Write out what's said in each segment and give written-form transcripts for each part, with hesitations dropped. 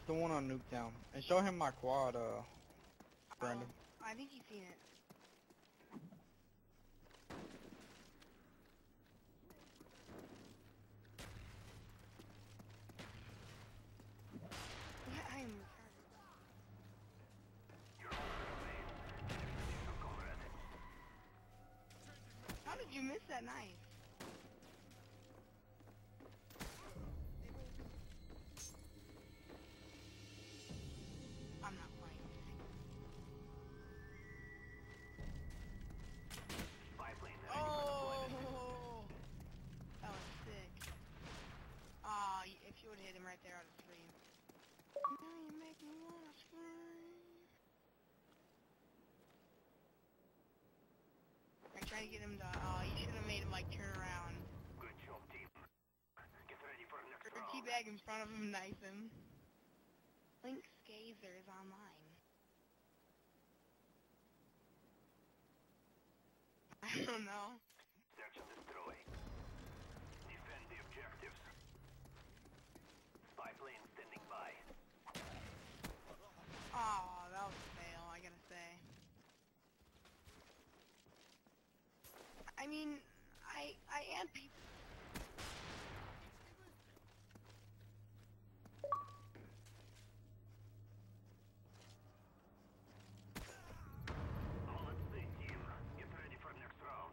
the one on Nuketown. And show him my quad, Brandon. I think he's seen it. Yeah, I am retarded. How did you miss that knife? I'm not playing. Oh, that was sick. Ah, if you would hit him right there, I'd scream. Now you make me wanna scream. I tried to get him to. Oh, you should have made him like turn around. Good job, team. Get ready for the next Or round. teabag in front of him, knife him. Link Skazer is online. I don't know. Search and destroy. Defend the objectives. Spy plane standing by. Oh, that was a fail, I gotta say. I mean, I am people. All at sea, team. Get ready for the next round.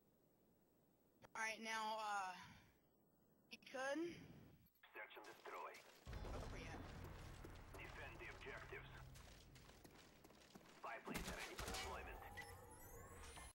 Alright, now, you could? Search and destroy.